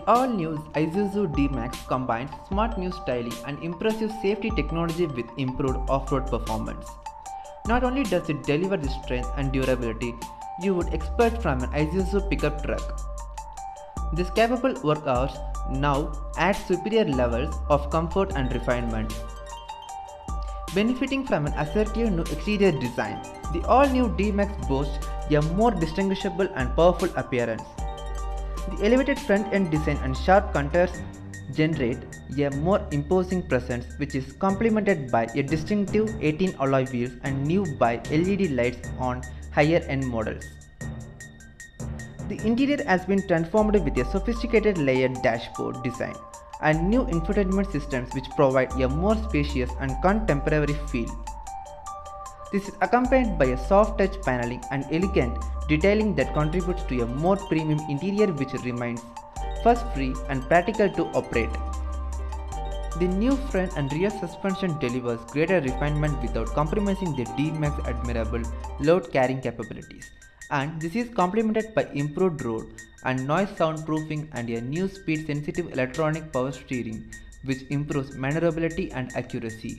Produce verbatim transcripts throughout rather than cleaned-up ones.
all-new Isuzu D-Max combines smart new styling and impressive safety technology with improved off-road performance. Not only does it deliver the strength and durability you would expect from an Isuzu pickup truck, this capable work hours now adds superior levels of comfort and refinement. Benefiting from an assertive new exterior design, the all-new D-Max boasts a more distinguishable and powerful appearance. The elevated front-end design and sharp contours generate a more imposing presence, which is complemented by a distinctive eighteen alloy wheels and new by L E D lights on higher-end models. The interior has been transformed with a sophisticated layered dashboard design and new infotainment systems which provide a more spacious and contemporary feel. This is accompanied by a soft touch paneling and elegant detailing that contributes to a more premium interior which remains fuss-free and practical to operate. The new front and rear suspension delivers greater refinement without compromising the D-Max admirable load carrying capabilities, and this is complemented by improved road and noise soundproofing and a new speed sensitive electronic power steering which improves maneuverability and accuracy.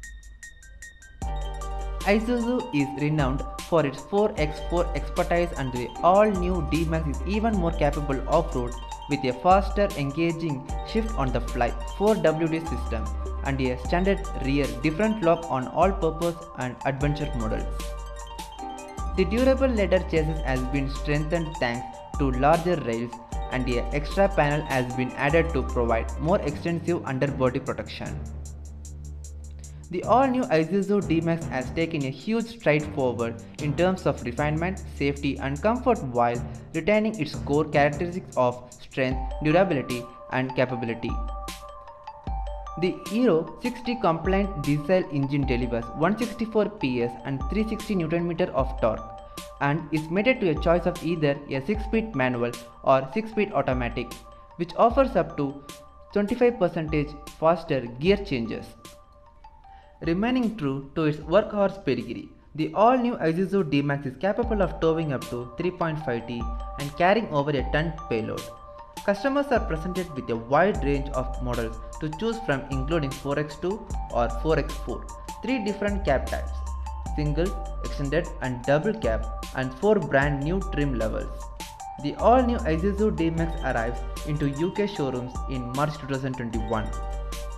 Isuzu is renowned for its four by four expertise, and the all-new D-Max is even more capable off-road with a faster engaging shift on the fly four W D system and a standard rear different lock on all-purpose and adventure models. The durable leather chassis has been strengthened thanks to larger rails, and an extra panel has been added to provide more extensive underbody protection. The all-new Isuzu D-Max has taken a huge stride forward in terms of refinement, safety and comfort while retaining its core characteristics of strength, durability and capability. The Euro sixty compliant diesel engine delivers one hundred sixty-four P S and three hundred sixty Newton meters of torque and is mated to a choice of either a six-speed manual or six-speed automatic, which offers up to twenty-five percent faster gear changes. Remaining true to its workhorse pedigree, the all-new Isuzu D-Max is capable of towing up to three point five tons and carrying over a ton payload. Customers are presented with a wide range of models to choose from, including four by two or four by four, three different cab types, single, extended and double cab, and four brand new trim levels. The all-new Isuzu D-Max arrives into U K showrooms in March two thousand twenty-one.